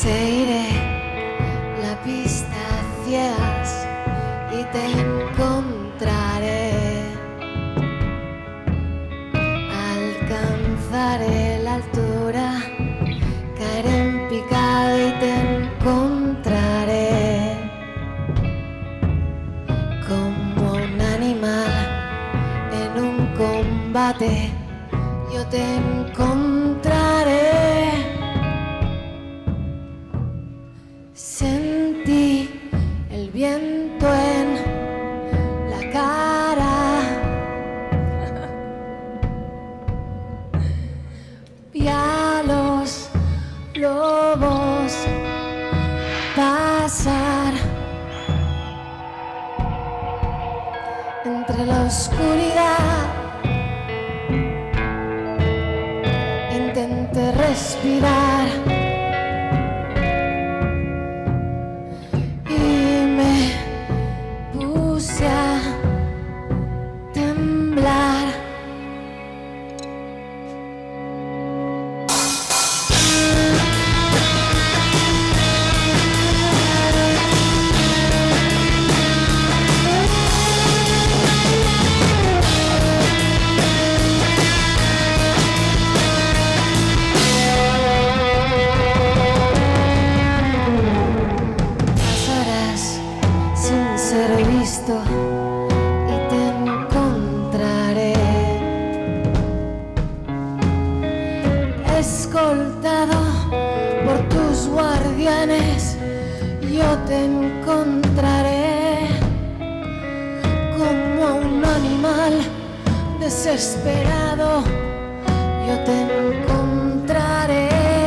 Seguiré la pista a ciegas y te encontraré. Alcanzaré la altura, caeré en picado y te encontraré. Como un animal en un combate, yo te encontraré. Sentí el viento en la cara. Vi a los lobos pasar entre la oscuridad. Intenté respirar y me puse a temblar. Ser visto y te encontraré. Escoltado por tus guardianes, yo te encontraré. Como un animal desesperado, yo te encontraré.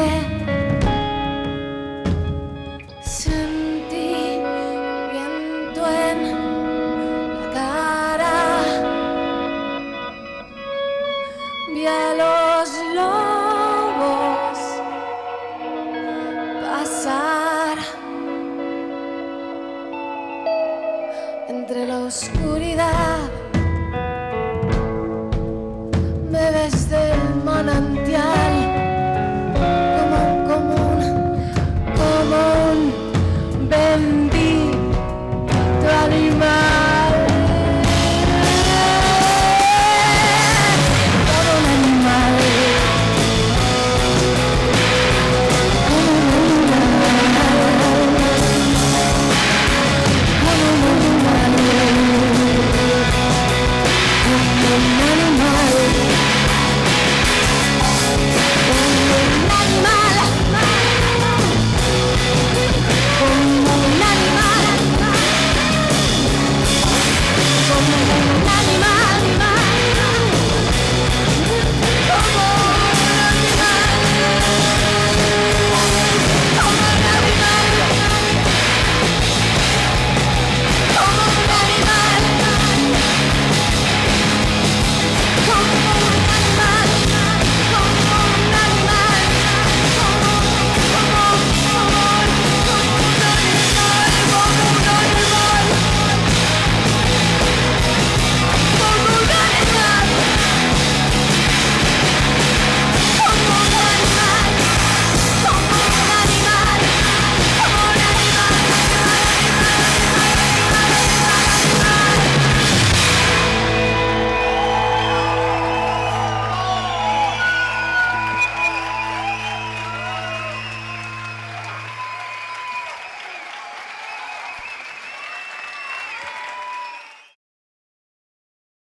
Vi a los lobos pasar entre la oscuridad. Bebes del manantial.